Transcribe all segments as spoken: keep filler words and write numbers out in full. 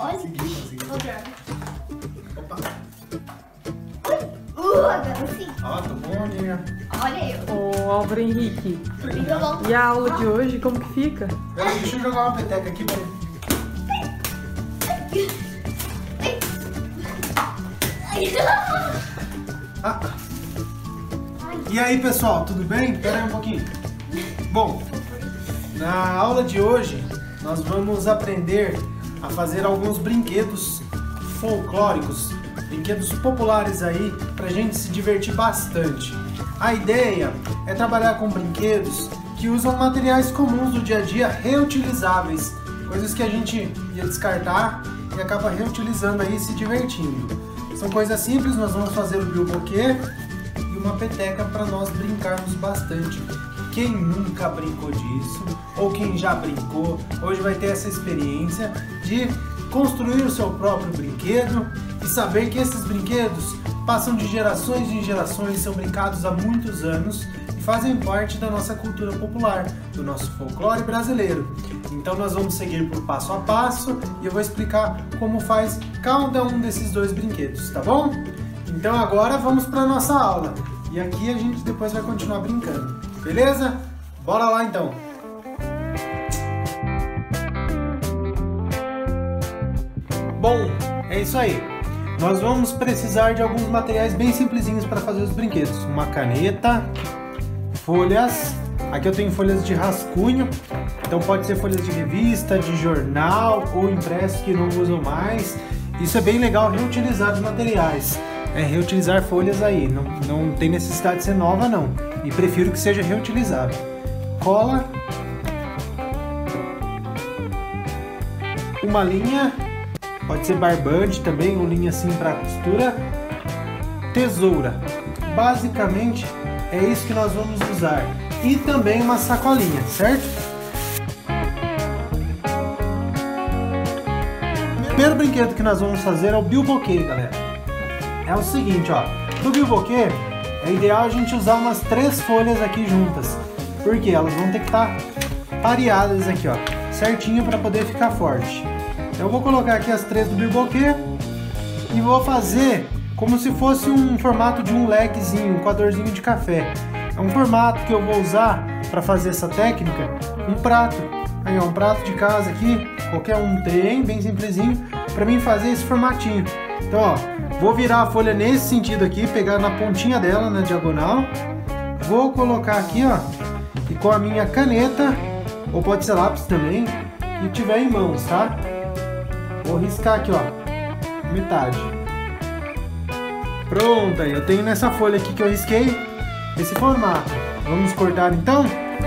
Olha. Conseguiu, conseguiu. Outra. Opa. Uh, agora sim. Ó, tô bom, né? Olha eu. Ô, Álvaro Henrique, Fica bom. e a aula de hoje, como que fica? Peraí, deixa eu jogar uma peteca aqui, peraí. Ah. E aí, pessoal, tudo bem? Pera aí um pouquinho. Bom, na aula de hoje nós vamos aprender a fazer alguns brinquedos folclóricos, brinquedos populares aí, pra gente se divertir bastante. A ideia é trabalhar com brinquedos que usam materiais comuns do dia a dia reutilizáveis, coisas que a gente ia descartar e acaba reutilizando aí e se divertindo. São coisas simples, nós vamos fazer o bilboquê e uma peteca para nós brincarmos bastante. Quem nunca brincou disso, ou quem já brincou, hoje vai ter essa experiência de construir o seu próprio brinquedo e saber que esses brinquedos passam de gerações em gerações, são brincados há muitos anos e fazem parte da nossa cultura popular, do nosso folclore brasileiro. Então nós vamos seguir por passo a passo e eu vou explicar como faz cada um desses dois brinquedos, tá bom? Então agora vamos para a nossa aula e aqui a gente depois vai continuar brincando, beleza? Bora lá então! Bom, é isso aí. Nós vamos precisar de alguns materiais bem simplesinhos para fazer os brinquedos. Uma caneta, folhas, aqui eu tenho folhas de rascunho, então pode ser folhas de revista, de jornal ou impressos que não usam mais. Isso é bem legal, reutilizar os materiais. É reutilizar folhas aí, não, não tem necessidade de ser nova não. E prefiro que seja reutilizável. Cola, uma linha, pode ser barbante também, ou linha assim para costura, tesoura. Basicamente é isso que nós vamos usar. E também uma sacolinha, certo? O primeiro brinquedo que nós vamos fazer é o bilboquê, galera. É o seguinte, ó. No bilboquê é ideal a gente usar umas três folhas aqui juntas, porque elas vão ter que estar pareadas aqui, ó, certinho para poder ficar forte. Eu vou colocar aqui as três do bilboquê e vou fazer como se fosse um formato de um lequezinho, um coadorzinho de café. É um formato que eu vou usar para fazer essa técnica, um prato. Aí, ó, um prato de casa aqui, qualquer um tem, bem simplesinho, para mim fazer esse formatinho. Então, ó, vou virar a folha nesse sentido aqui, pegar na pontinha dela, na diagonal. Vou colocar aqui, ó, e com a minha caneta, ou pode ser lápis também, que tiver em mãos, tá? Vou riscar aqui, ó, metade. Pronto, aí eu tenho nessa folha aqui que eu risquei esse formato. Vamos cortar então?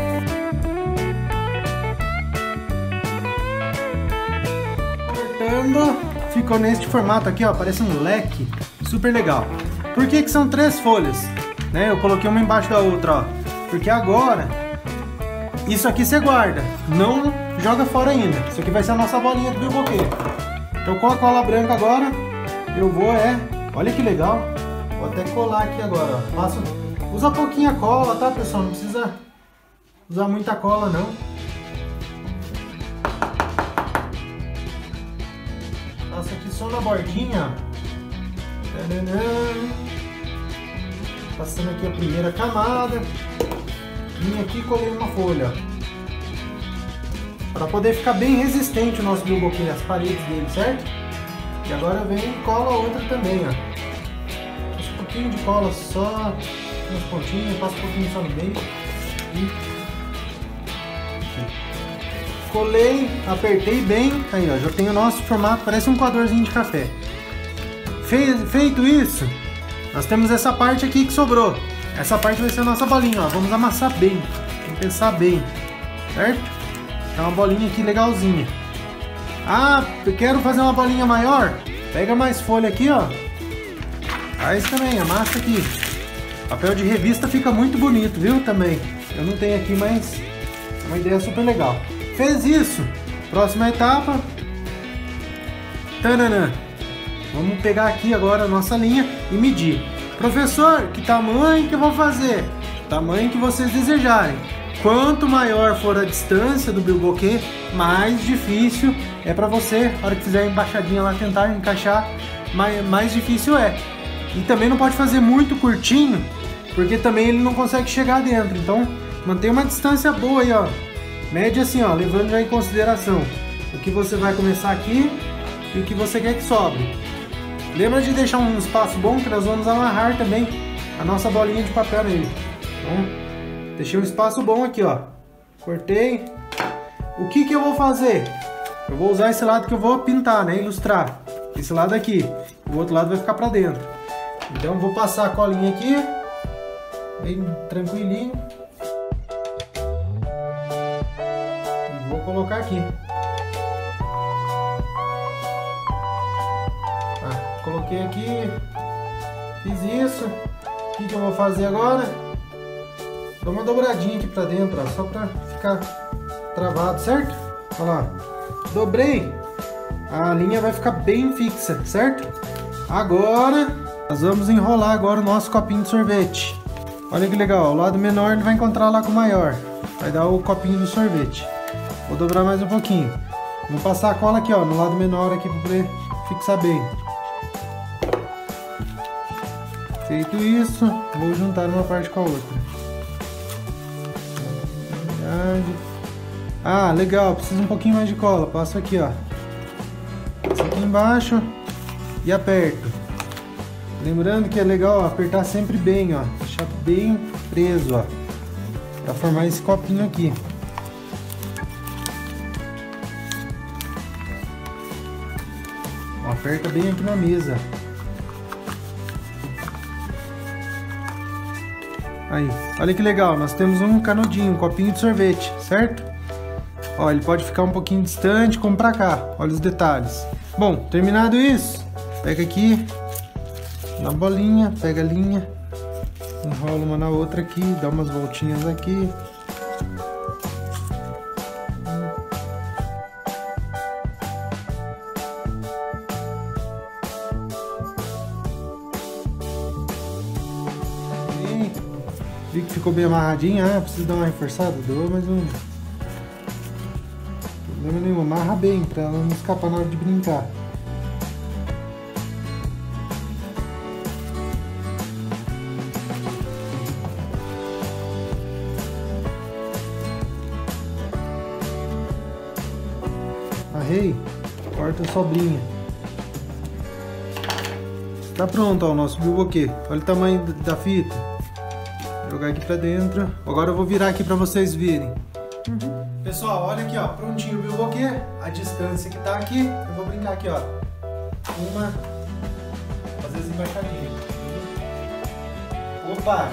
Cortando, ficou neste formato aqui, ó, parece um leque, super legal. Por que que são três folhas? Né? Eu coloquei uma embaixo da outra, ó, porque agora isso aqui você guarda, não joga fora ainda. Isso aqui vai ser a nossa bolinha do bilboquê. Então com a cola branca agora, eu vou é... Olha que legal. Vou até colar aqui agora, ó. Passo... Usa pouquinha cola, tá, pessoal? Não precisa usar muita cola, não. Passo aqui só na bordinha, ó. Tadadã. Passando aqui a primeira camada. Vim aqui e colei uma folha, para poder ficar bem resistente o nosso bilboquê, as paredes dele, certo? E agora vem e cola outra também, ó. Passo um pouquinho de cola só nas pontinhas, passo um pouquinho só no meio. E colei, apertei bem, aí ó, já tem o nosso formato, parece um coadorzinho de café. Feito isso, nós temos essa parte aqui que sobrou. Essa parte vai ser a nossa bolinha, ó. Vamos amassar bem, tem que pensar bem, certo? É uma bolinha aqui legalzinha. Ah, eu quero fazer uma bolinha maior? Pega mais folha aqui, ó. Faz também, amassa aqui. Papel de revista fica muito bonito, viu? Também. Eu não tenho aqui, mas é uma ideia super legal. Fez isso. Próxima etapa. Tananã. Vamos pegar aqui agora a nossa linha e medir. Professor, que tamanho que eu vou fazer? Tamanho que vocês desejarem. quanto maior for a distância do bilboquê, mais difícil é para você, na hora que fizer a embaixadinha lá, tentar encaixar, mais, mais difícil é. E também não pode fazer muito curtinho, porque também ele não consegue chegar dentro. Então, mantenha uma distância boa aí, ó. Mede assim, ó, levando já em consideração o que você vai começar aqui e o que você quer que sobre. Lembra de deixar um espaço bom, que nós vamos amarrar também a nossa bolinha de papel nele. Então, deixei um espaço bom aqui, ó. Cortei. O que que eu vou fazer? Eu vou usar esse lado que eu vou pintar, né? Ilustrar. Esse lado aqui. O outro lado vai ficar pra dentro. Então, eu vou passar a colinha aqui. Bem tranquilinho. E vou colocar aqui. Ah, coloquei aqui. Fiz isso. O que que eu vou fazer agora? Dou uma dobradinha aqui pra dentro, ó, só pra ficar travado, certo? Olha lá. Dobrei. A linha vai ficar bem fixa, certo? Agora, nós vamos enrolar agora o nosso copinho de sorvete. Olha que legal, o lado menor ele vai encontrar lá com o maior. Vai dar o copinho do sorvete. Vou dobrar mais um pouquinho. Vou passar a cola aqui, ó, no lado menor aqui para poder fixar bem. Feito isso, vou juntar uma parte com a outra. Ah, legal, precisa um pouquinho mais de cola. Passo aqui, ó. Passo aqui embaixo e aperto. Lembrando que é legal, ó, apertar sempre bem, ó. Deixar bem preso, ó. Pra formar esse copinho aqui. Ó, aperta bem aqui na mesa. Aí, olha que legal, nós temos um canudinho, um copinho de sorvete, certo? Ó, ele pode ficar um pouquinho distante, como pra cá, olha os detalhes. Bom, terminado isso, pega aqui, na bolinha, pega a linha, enrola uma na outra aqui, dá umas voltinhas aqui. Vi que ficou bem amarradinha. Ah, preciso dar uma reforçada? Dou, mas não... Problema nenhum, amarra bem pra ela não escapar na hora de brincar. Amarrei, corta a sobrinha. Tá pronto, ó, o nosso bilboquê. Olha o tamanho da fita. Vou jogar aqui pra dentro. Agora eu vou virar aqui pra vocês verem. Uhum. Pessoal, olha aqui, ó. Prontinho o bilboquê. A distância que tá aqui. Eu vou brincar aqui, ó. Uma. Fazer as embaixadinhas. Opa!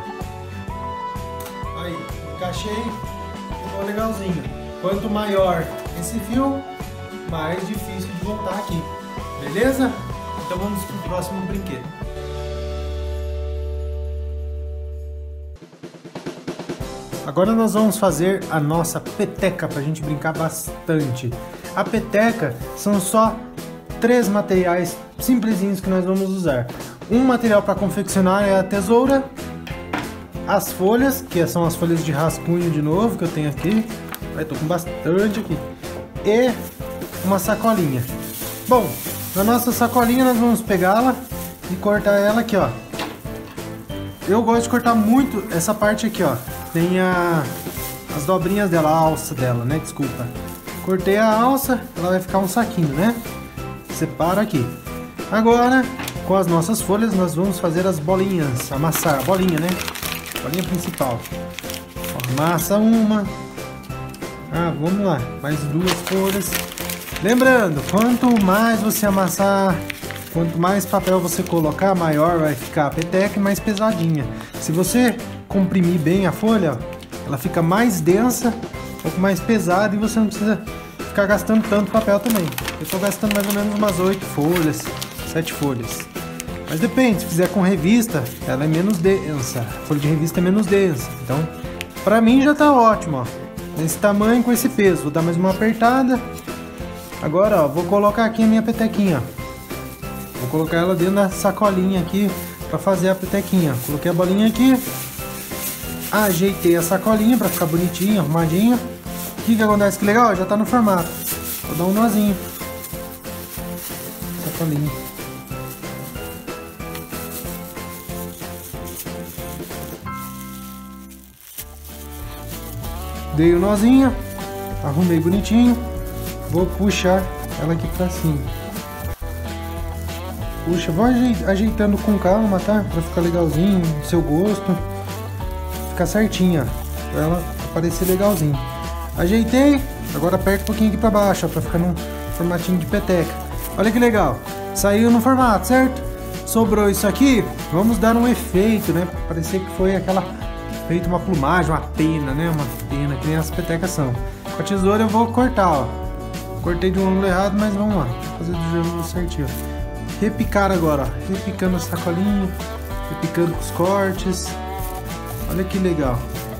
Aí, encaixei. Ficou legalzinho. Quanto maior esse fio, mais difícil de voltar aqui. Beleza? Então vamos pro próximo brinquedo. Agora nós vamos fazer a nossa peteca para a gente brincar bastante. A peteca são só três materiais simplesinhos que nós vamos usar. Um material para confeccionar é a tesoura, as folhas, que são as folhas de rascunho de novo que eu tenho aqui. Vai, tô com bastante aqui. E uma sacolinha. Bom, na nossa sacolinha nós vamos pegá-la e cortar ela aqui, ó. Eu gosto de cortar muito essa parte aqui, ó. Tem a, as dobrinhas dela, a alça dela, né? Desculpa. Cortei a alça, ela vai ficar um saquinho, né? Separa aqui. Agora, com as nossas folhas, nós vamos fazer as bolinhas. Amassar a bolinha, né? Bolinha principal. Ó, amassa uma. Ah, vamos lá. Mais duas folhas. Lembrando, quanto mais você amassar, quanto mais papel você colocar, maior vai ficar a peteca e mais pesadinha. Se você comprimir bem a folha, ela fica mais densa, um pouco mais pesada e você não precisa ficar gastando tanto papel também. Eu estou gastando mais ou menos umas oito folhas, sete folhas. Mas depende, se fizer com revista, ela é menos densa. A folha de revista é menos densa. Então, pra mim já tá ótimo, ó. Nesse tamanho, com esse peso. Vou dar mais uma apertada. Agora, ó, vou colocar aqui a minha petequinha. Vou colocar ela dentro da sacolinha aqui pra fazer a petequinha. Coloquei a bolinha aqui. Ajeitei a sacolinha para ficar bonitinha, arrumadinha. O que que acontece? Que legal, já tá no formato. Vou dar um nozinho. Sacolinha. Dei o nozinho, arrumei bonitinho. Vou puxar ela aqui pra cima. Puxa, vou ajeitando com calma, tá? Pra ficar legalzinho, do seu gosto. Ficar certinha, pra ela aparecer legalzinho. Ajeitei, agora aperto um pouquinho aqui pra baixo, ó, pra ficar num formatinho de peteca. Olha que legal, saiu no formato, certo? Sobrou isso aqui, vamos dar um efeito, né? Pra parecer que foi aquela... feito uma plumagem, uma pena, né? Uma pena, que nem as petecas são. Com a tesoura eu vou cortar, ó. Cortei de um ângulo errado, mas vamos lá. Fazer do ângulo certinho, ó. Repicar agora, ó. Repicando a sacolinha, repicando com os cortes. Olha que legal.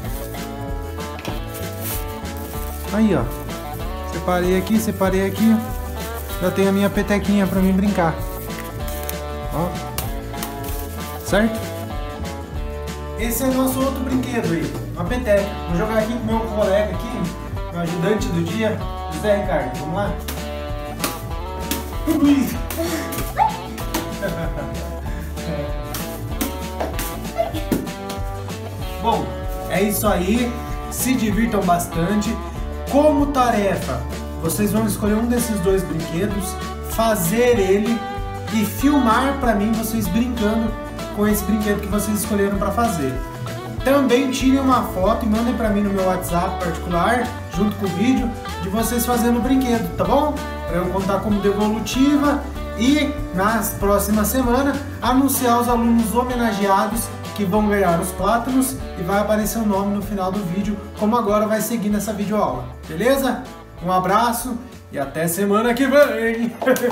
Aí, ó. Separei aqui, separei aqui. Já tenho a minha petequinha pra mim brincar. Ó. Certo? Esse é o nosso outro brinquedo aí, uma peteca. Vou jogar aqui com meu colega aqui, meu ajudante do dia, José Ricardo. Vamos lá? Ui. Bom, é isso aí. Se divirtam bastante. Como tarefa, vocês vão escolher um desses dois brinquedos, fazer ele e filmar pra mim vocês brincando com esse brinquedo que vocês escolheram para fazer. Também tirem uma foto e mandem para mim no meu WhatsApp particular, junto com o vídeo, de vocês fazendo o brinquedo, tá bom? Para eu contar como devolutiva e, na próxima semana, anunciar os alunos homenageados que vão ganhar os plátanos e vai aparecer o nome no final do vídeo, como agora vai seguir nessa videoaula, beleza? Um abraço e até semana que vem!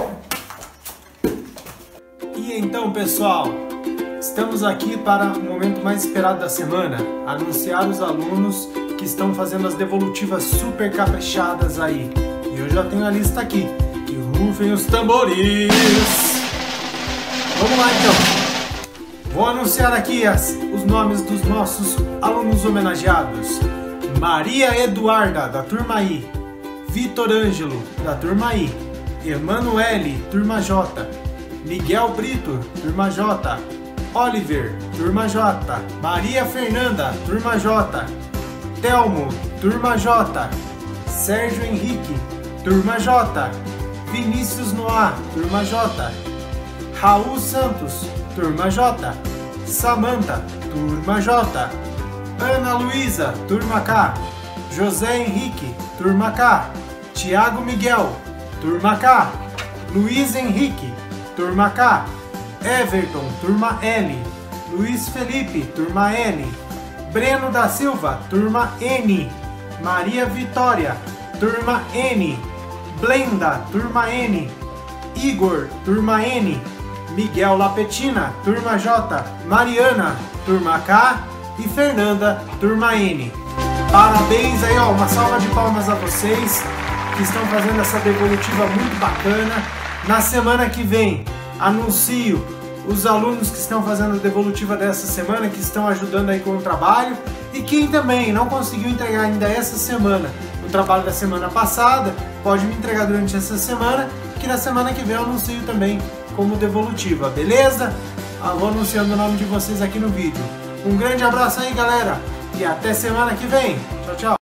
E então, pessoal, estamos aqui para o momento mais esperado da semana, anunciar os alunos que estão fazendo as devolutivas super caprichadas aí. E eu já tenho a lista aqui, que rufem os tambores! Vamos lá então! Vou anunciar aqui as, os nomes dos nossos alunos homenageados. Maria Eduarda, da turma I. Vitor Ângelo, da turma I. Emanuele, turma J. Miguel Brito, turma J. Oliver, turma J. Maria Fernanda, turma J. Telmo, turma J. Sérgio Henrique, turma J. Vinícius Noah, turma J. Raul Santos, turma J. Samantha, turma J. Ana Luísa, turma K. José Henrique, turma K. Tiago Miguel, turma K. Luiz Henrique, turma K. Everton, turma L. Luiz Felipe, turma L. Breno da Silva, turma N. Maria Vitória, turma N. Blenda, turma N. Igor, turma N. Miguel Lapetina, turma J. Mariana, turma K. E Fernanda, turma N. Parabéns aí, ó, uma salva de palmas a vocês que estão fazendo essa devolutiva muito bacana. Na semana que vem, anuncio os alunos que estão fazendo a devolutiva dessa semana, que estão ajudando aí com o trabalho, e quem também não conseguiu entregar ainda essa semana o trabalho da semana passada, pode me entregar durante essa semana, que na semana que vem eu anuncio também como devolutiva, beleza? Eu vou anunciando o nome de vocês aqui no vídeo. Um grande abraço aí, galera, e até semana que vem. Tchau, tchau.